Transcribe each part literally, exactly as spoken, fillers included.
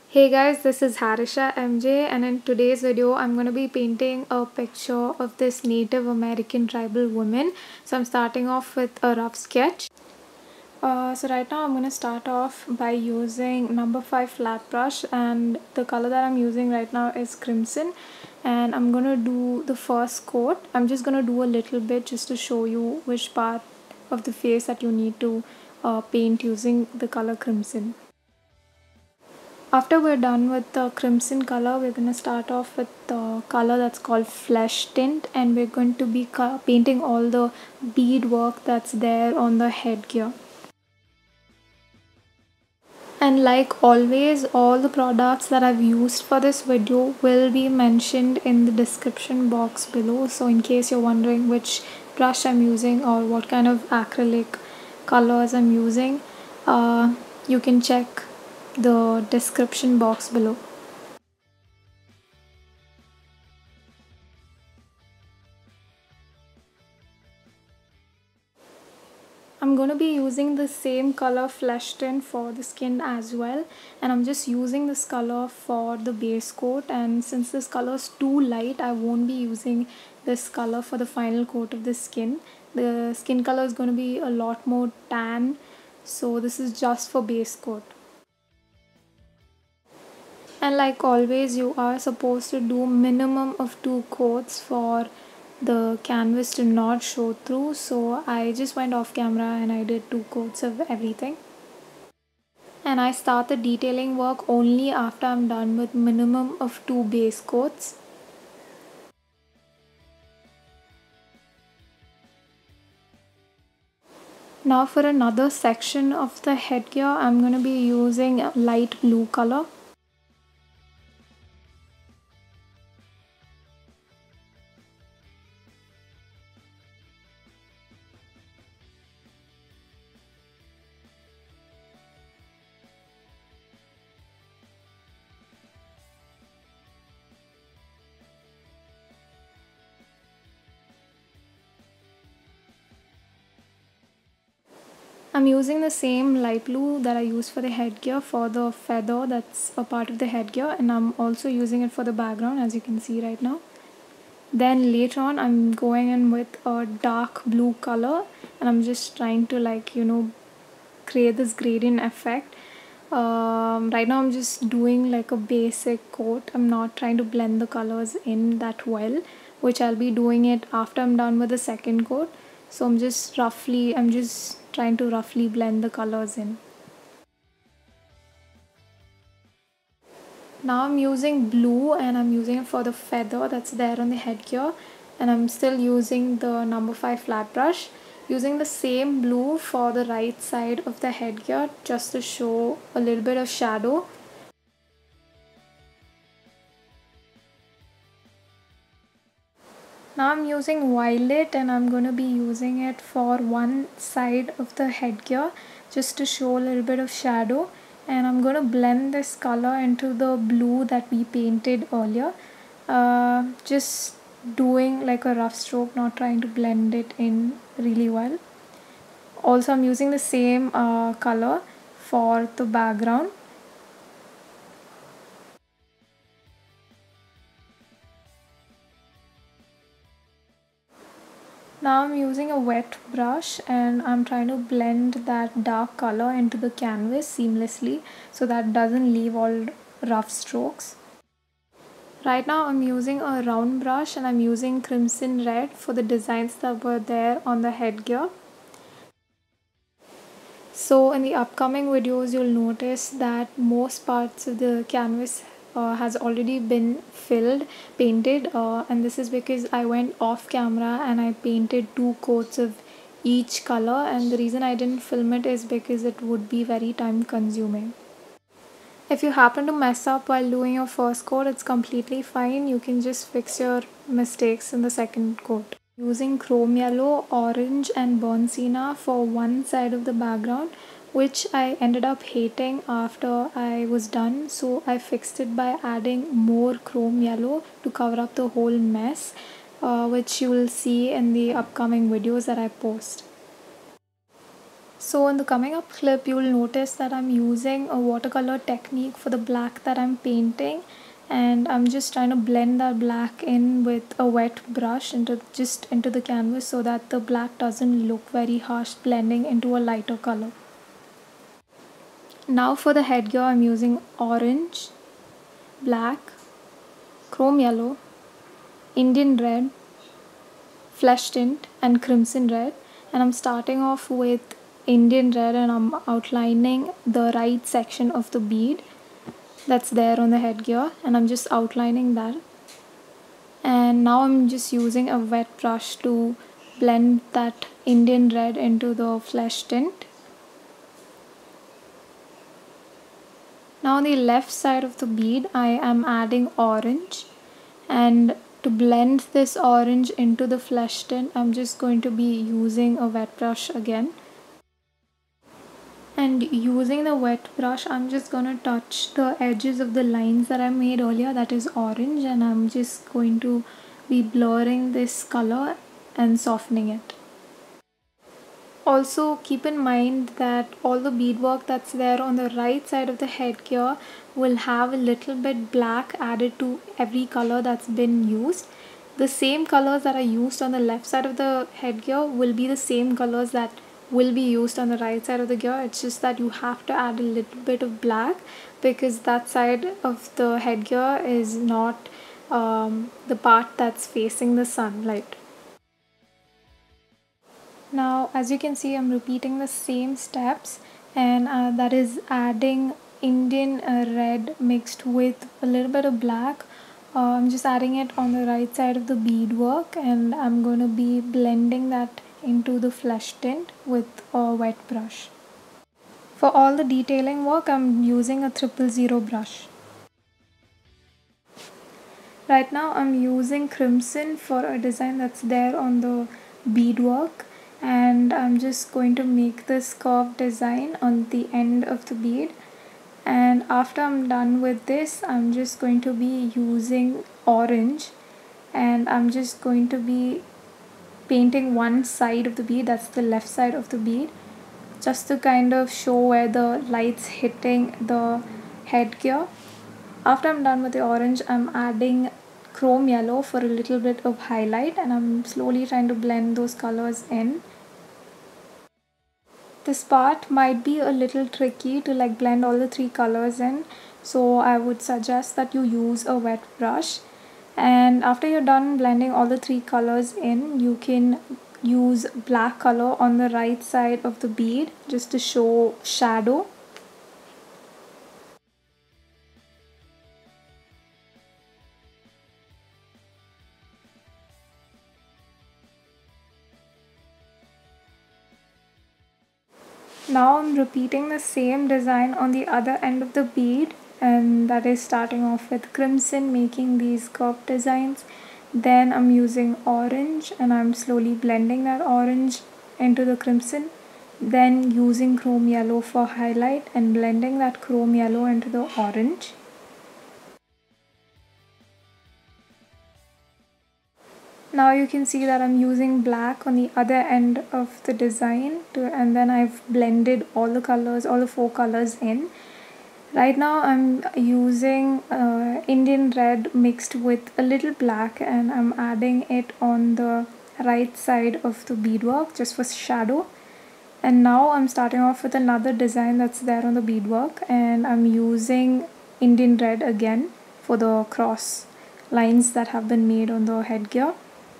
Hey guys, this is Harisha M J, and in today's video I'm going to be painting a picture of this Native American tribal woman. So I'm starting off with a rough sketch. Uh, so right now I'm going to start off by using number five flat brush, and the color that I'm using right now is crimson, and I'm going to do the first coat. I'm just going to do a little bit just to show you which part of the face that you need to uh, paint using the color crimson. After we're done with the crimson color, we're going to start off with the color that's called flesh tint, and we're going to be painting all the bead work that's there on the headgear. And like always, all the products that I've used for this video will be mentioned in the description box below. So in case you're wondering which brush I'm using or what kind of acrylic colors I'm using, uh, you can check the description box below. I'm going to be using the same color flesh tint for the skin as well, and I'm just using this color for the base coat. And since this color is too light, I won't be using this color for the final coat of the skin. The skin color is going to be a lot more tan, so this is just for base coat. And like always, you are supposed to do minimum of two coats for the canvas to not show through. So I just went off camera and I did two coats of everything. And I start the detailing work only after I'm done with minimum of two base coats. Now for another section of the headgear, I'm going to be using a light blue color. I'm using the same light blue that I use for the headgear for the feather that's a part of the headgear, and I'm also using it for the background, as you can see right now. Then later on I'm going in with a dark blue color, and I'm just trying to, like, you know, create this gradient effect. Um, right now I'm just doing like a basic coat. I'm not trying to blend the colors in that well, which I'll be doing it after I'm done with the second coat. So I'm just roughly, I'm just trying to roughly blend the colors in. Now I'm using blue, and I'm using it for the feather that's there on the headgear, and I'm still using the number five flat brush, using the same blue for the right side of the headgear just to show a little bit of shadow. Now I'm using violet, and I'm going to be using it for one side of the headgear just to show a little bit of shadow, and I'm going to blend this color into the blue that we painted earlier. Uh, just doing like a rough stroke, not trying to blend it in really well. Also, I'm using the same uh, color for the background. Now I'm using a wet brush, and I'm trying to blend that dark color into the canvas seamlessly so that doesn't leave all rough strokes. Right now I'm using a round brush, and I'm using crimson red for the designs that were there on the headgear. So in the upcoming videos you'll notice that most parts of the canvas uh, has already been filled, painted, uh, and this is because I went off camera and I painted two coats of each color, and the reason I didn't film it is because it would be very time consuming. If you happen to mess up while doing your first coat, it's completely fine. You can just fix your mistakes in the second coat. Using chrome yellow, orange and burnt sienna for one side of the background, which I ended up hating after I was done, so I fixed it by adding more chrome yellow to cover up the whole mess, uh, which you will see in the upcoming videos that I post. So in the coming up clip, you will notice that I'm using a watercolor technique for the black that I'm painting, and I'm just trying to blend that black in with a wet brush into just into the canvas so that the black doesn't look very harsh, blending into a lighter color. Now for the headgear, I'm using orange, black, chrome yellow, Indian red, flesh tint and crimson red, and I'm starting off with Indian red and I'm outlining the right section of the bead that's there on the headgear, and I'm just outlining that. And now I'm just using a wet brush to blend that Indian red into the flesh tint. Now on the left side of the bead I am adding orange, and to blend this orange into the flesh tint I'm just going to be using a wet brush again. And using the wet brush, I'm just gonna touch the edges of the lines that I made earlier, that is orange, and I'm just going to be blurring this color and softening it. Also keep in mind that all the beadwork that's there on the right side of the headgear will have a little bit black added to every color that's been used. The same colors that are used on the left side of the headgear will be the same colors that will be used on the right side of the gear. It's just that you have to add a little bit of black because that side of the headgear is not um, the part that's facing the sunlight. Now as you can see, I'm repeating the same steps, and uh, that is adding Indian uh, red mixed with a little bit of black. uh, I'm just adding it on the right side of the beadwork, and I'm going to be blending that into the flesh tint with a wet brush. For all the detailing work I'm using a triple zero brush. Right now I'm using crimson for a design that's there on the beadwork, and I'm just going to make this curved design on the end of the bead. And after I'm done with this, I'm just going to be using orange, and I'm just going to be painting one side of the bead, that's the left side of the bead, just to kind of show where the light's hitting the headgear. After I'm done with the orange, I'm adding chrome yellow for a little bit of highlight, and I'm slowly trying to blend those colors in. This part might be a little tricky to like blend all the three colors in, so I would suggest that you use a wet brush. And after you're done blending all the three colors in, you can use black color on the right side of the bead just to show shadow. Now I'm repeating the same design on the other end of the bead, and that is starting off with crimson, making these curved designs. Then I'm using orange and I'm slowly blending that orange into the crimson. Then using chrome yellow for highlight and blending that chrome yellow into the orange. Now you can see that I'm using black on the other end of the design to, and then I've blended all the colors, all the four colors in. Right now I'm using uh, Indian red mixed with a little black, and I'm adding it on the right side of the beadwork just for shadow. And now I'm starting off with another design that's there on the beadwork, and I'm using Indian red again for the cross lines that have been made on the headgear.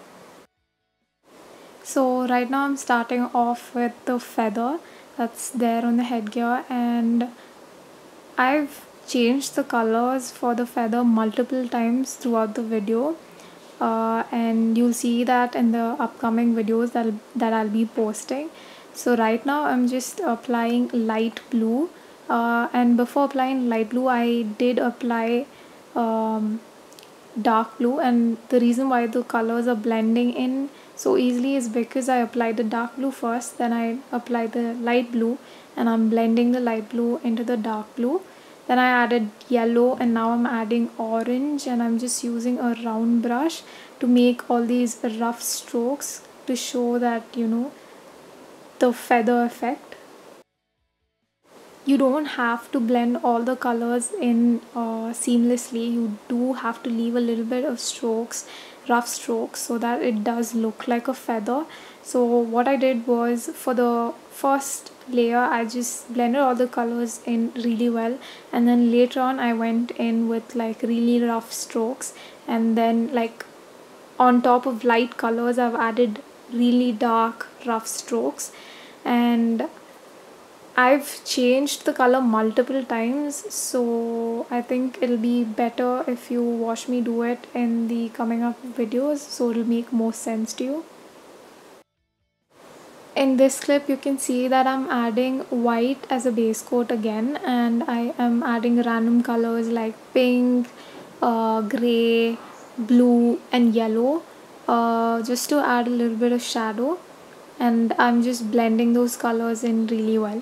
So right now I'm starting off with the feather that's there on the headgear, and I've changed the colors for the feather multiple times throughout the video, uh, and you'll see that in the upcoming videos that, that I'll be posting. So right now I'm just applying light blue, uh, and before applying light blue I did apply um, dark blue, and the reason why the colors are blending in so easily is because I applied the dark blue first, then I applied the light blue, and I'm blending the light blue into the dark blue. Then I added yellow, and now I'm adding orange, and I'm just using a round brush to make all these rough strokes to show that, you know, the feather effect. you don't have to blend all the colors in uh, seamlessly. You do have to leave a little bit of strokes, rough strokes, so that it does look like a feather. So what I did was, for the first layer, I just blended all the colors in really well, and then later on I went in with like really rough strokes, and then like on top of light colors I've added really dark rough strokes. And I've changed the color multiple times, so I think it'll be better if you watch me do it in the coming up videos, so it'll make more sense to you. In this clip you can see that I'm adding white as a base coat again, and I am adding random colors like pink, uh, grey, blue and yellow, uh, just to add a little bit of shadow, and I'm just blending those colors in really well.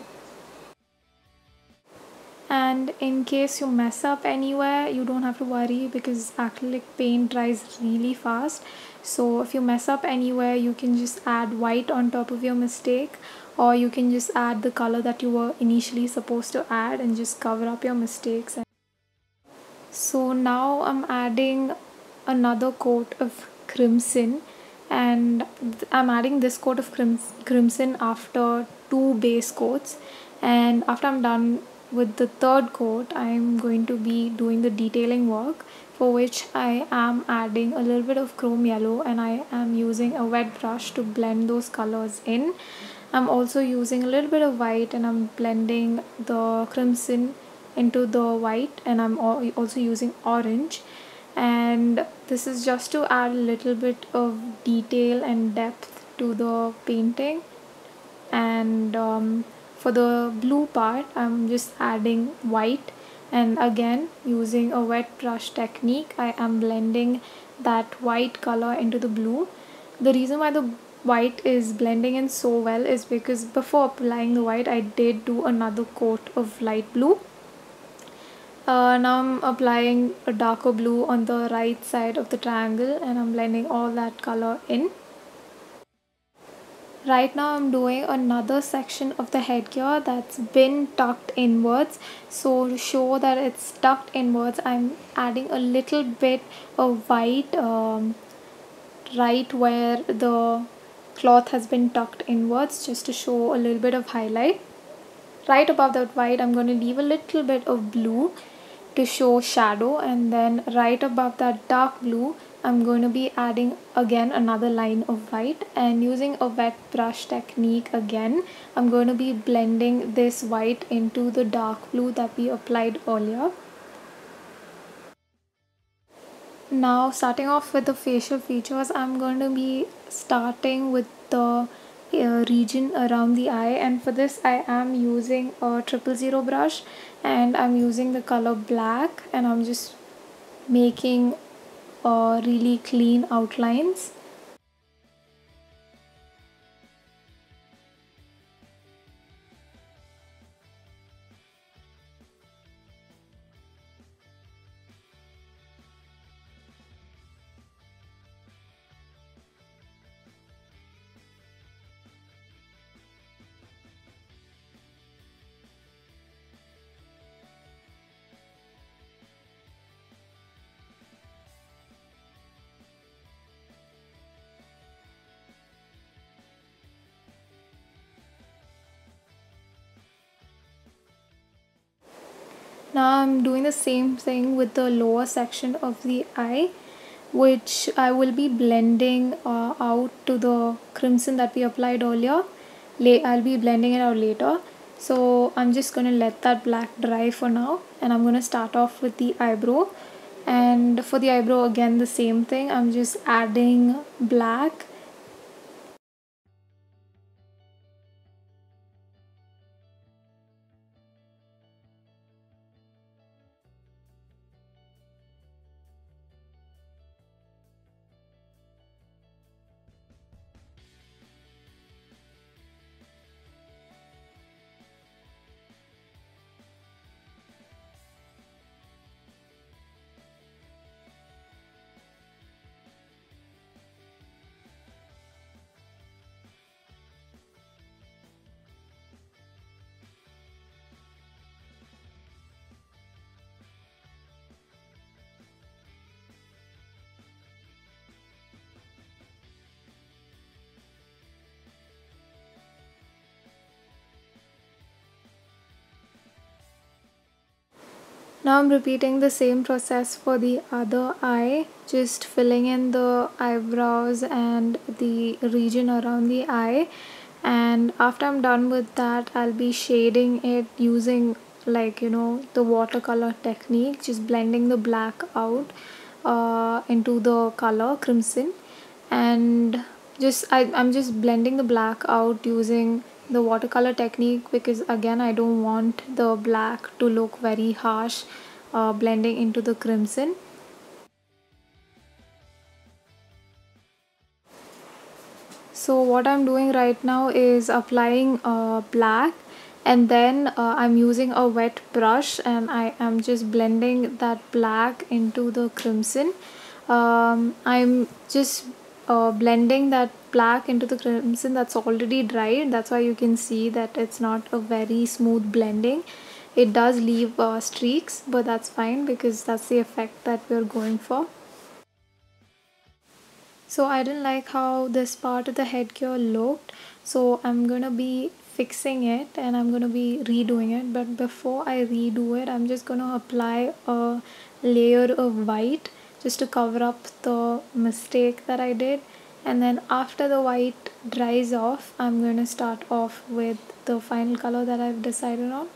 And in case you mess up anywhere, you don't have to worry because acrylic paint dries really fast. So if you mess up anywhere, you can just add white on top of your mistake, or you can just add the color that you were initially supposed to add and just cover up your mistakes. So now I'm adding another coat of crimson, and I'm adding this coat of crimson after two base coats, and after I'm done with the third coat I'm going to be doing the detailing work, for which I am adding a little bit of chrome yellow, and I am using a wet brush to blend those colors in. I'm also using a little bit of white, and I'm blending the crimson into the white, and I'm also using orange, and this is just to add a little bit of detail and depth to the painting. And um, for the blue part I'm just adding white, and again using a wet brush technique I am blending that white color into the blue. The reason why the white is blending in so well is because before applying the white I did do another coat of light blue. Uh, now I'm applying a darker blue on the right side of the triangle, and I'm blending all that color in. Right now I'm doing another section of the headgear that's been tucked inwards. So to show that it's tucked inwards, I'm adding a little bit of white um, right where the cloth has been tucked inwards, just to show a little bit of highlight. Right above that white I'm going to leave a little bit of blue to show shadow, and then right above that dark blue I'm going to be adding again another line of white, and using a wet brush technique again I'm going to be blending this white into the dark blue that we applied earlier. Now starting off with the facial features, I'm going to be starting with the uh, region around the eye, and for this I am using a triple zero brush, and I'm using the color black, and I'm just making uh, really clean outlines. Now I'm doing the same thing with the lower section of the eye, which I will be blending uh, out to the crimson that we applied earlier. I'll be blending it out later. So I'm just going to let that black dry for now, and I'm going to start off with the eyebrow. And for the eyebrow again the same thing, I'm just adding black. Now I'm repeating the same process for the other eye, just filling in the eyebrows and the region around the eye. And after I'm done with that, I'll be shading it using, like, you know, the watercolor technique, just blending the black out uh, into the color crimson. And just I, I'm just blending the black out using the watercolor technique, because again I don't want the black to look very harsh uh, blending into the crimson. So what I'm doing right now is applying uh, black, and then uh, I'm using a wet brush and I am just blending that black into the crimson. um, I'm just uh, blending that black into the crimson that's already dried. That's why you can see that it's not a very smooth blending. It does leave uh, streaks, but that's fine because that's the effect that we're going for. So I didn't like how this part of the headgear looked, so I'm gonna be fixing it and I'm gonna be redoing it. But before I redo it, I'm just gonna apply a layer of white just to cover up the mistake that I did. And then after the white dries off, I'm gonna start off with the final color that I've decided on.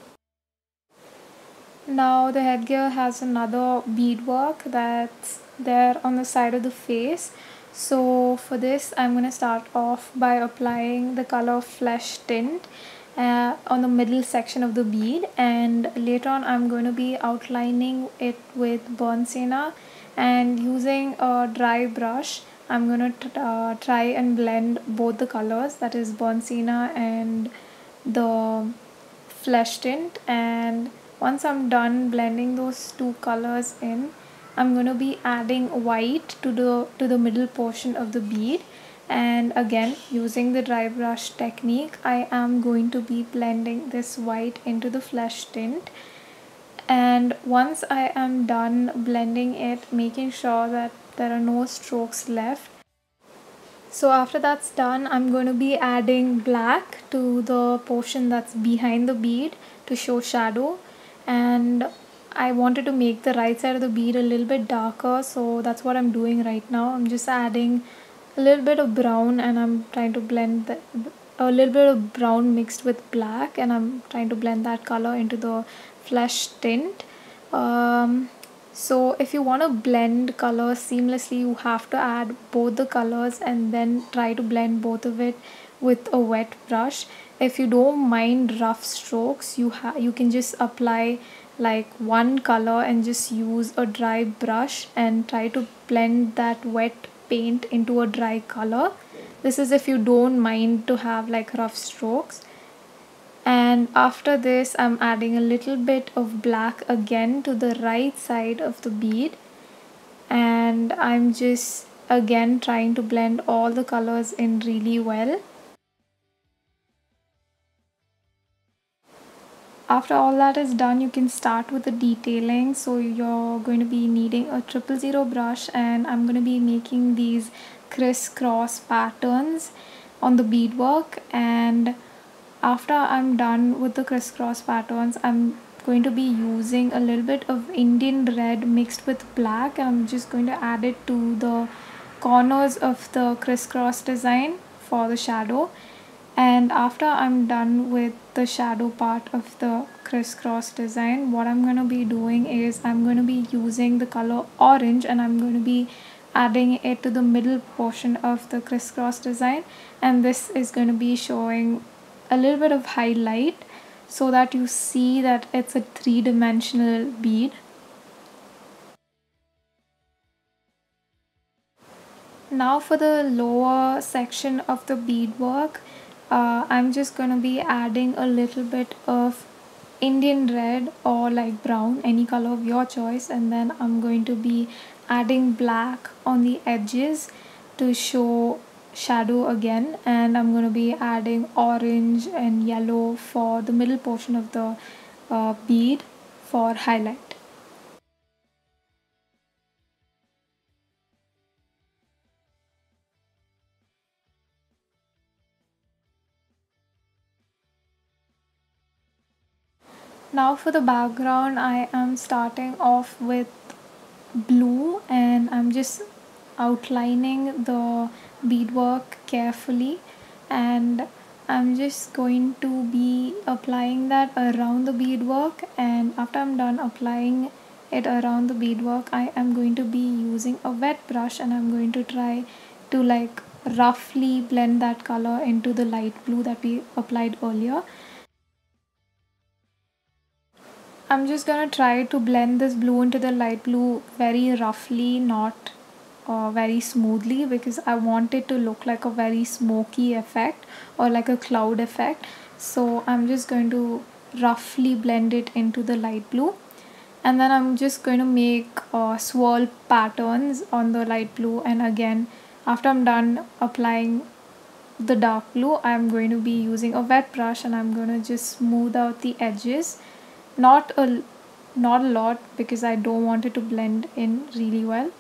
Now the headgear has another beadwork that's there on the side of the face. So for this, I'm going to start off by applying the color Flesh Tint uh, on the middle section of the bead, and later on I'm going to be outlining it with Burnt Sienna, and using a dry brush I'm going to uh, try and blend both the colors, that is Burnt Sienna and the Flesh Tint. And once I'm done blending those two colors in, I'm going to be adding white to the to the middle portion of the bead, and again using the dry brush technique I am going to be blending this white into the Flesh Tint. And once I am done blending it, making sure that there are no strokes left, so after that's done, I'm going to be adding black to the portion that's behind the bead to show shadow. And I wanted to make the right side of the bead a little bit darker, so that's what I'm doing right now. I'm just adding a little bit of brown and I'm trying to blend the, a little bit of brown mixed with black, and I'm trying to blend that color into the Flesh Tint. Um, so if you want to blend colors seamlessly, you have to add both the colors and then try to blend both of it with a wet brush. If you don't mind rough strokes, you ha you can just apply like one color and just use a dry brush and try to blend that wet paint into a dry color. This is if you don't mind to have like rough strokes. And after this, I'm adding a little bit of black again to the right side of the bead, and I'm just again trying to blend all the colors in really well. After all that is done, you can start with the detailing. So you're going to be needing a triple zero brush, and I'm going to be making these crisscross patterns on the beadwork. And after I'm done with the crisscross patterns, I'm going to be using a little bit of Indian red mixed with black. I'm just going to add it to the corners of the crisscross design for the shadow. And after I'm done with the shadow part of the crisscross design, what I'm going to be doing is I'm going to be using the color orange and I'm going to be adding it to the middle portion of the crisscross design, and this is going to be showing a little bit of highlight so that you see that it's a three-dimensional bead. Now for the lower section of the beadwork, uh, I'm just going to be adding a little bit of Indian red or like brown, any color of your choice, and then I'm going to be adding black on the edges to show shadow again, and I'm going to be adding orange and yellow for the middle portion of the uh, bead for highlight. Now for the background, I am starting off with blue and I'm just outlining the beadwork carefully, and I'm just going to be applying that around the beadwork. And after I'm done applying it around the beadwork, I am going to be using a wet brush and I'm going to try to like roughly blend that color into the light blue that we applied earlier. I'm just gonna try to blend this blue into the light blue very roughly, not uh, very smoothly, because I want it to look like a very smoky effect or like a cloud effect. So I'm just going to roughly blend it into the light blue, and then I'm just going to make uh, swirl patterns on the light blue. And again, after I'm done applying the dark blue, I'm going to be using a wet brush and I'm going to just smooth out the edges, not a not a lot, because I don't want it to blend in really well.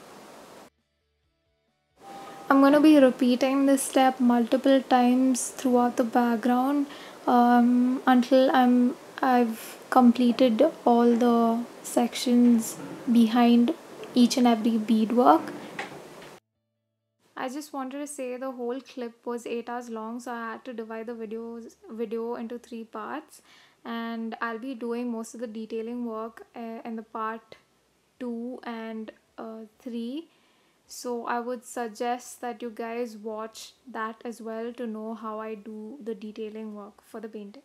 I'm going to be repeating this step multiple times throughout the background um, until I'm I've completed all the sections behind each and every beadwork. I just wanted to say the whole clip was eight hours long, so I had to divide the videos video into three parts, and I'll be doing most of the detailing work uh, in the part two and uh, three. So I would suggest that you guys watch that as well to know how I do the detailing work for the painting.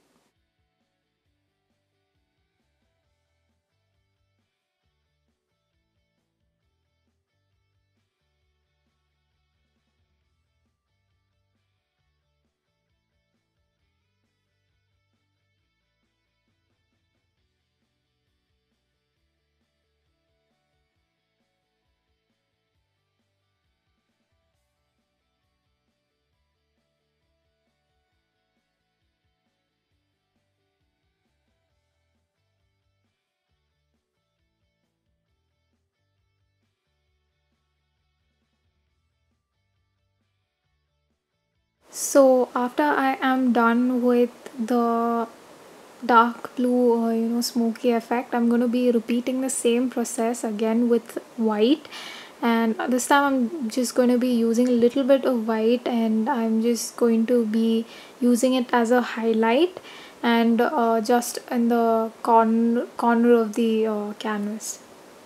So after I am done with the dark blue or you know smoky effect, I'm going to be repeating the same process again with white, and this time I'm just going to be using a little bit of white and I'm just going to be using it as a highlight and uh, just in the corner corner of the uh, canvas.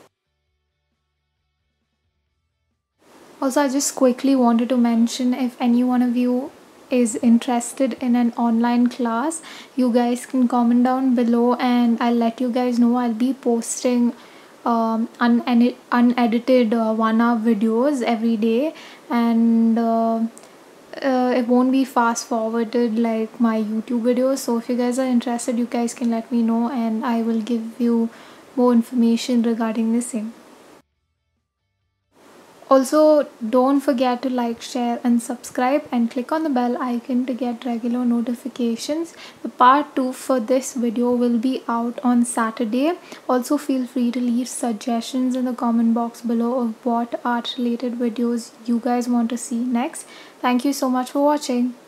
Also, I just quickly wanted to mention, if any one of you is interested in an online class, you guys can comment down below and I'll let you guys know. I'll be posting um, un- unedited uh, one hour videos every day, and uh, uh, it won't be fast forwarded like my YouTube videos. So if you guys are interested, you guys can let me know and I will give you more information regarding the same. Also, don't forget to like, share, and subscribe, and click on the bell icon to get regular notifications. The part two for this video will be out on Saturday. Also, feel free to leave suggestions in the comment box below of what art related videos you guys want to see next. Thank you so much for watching.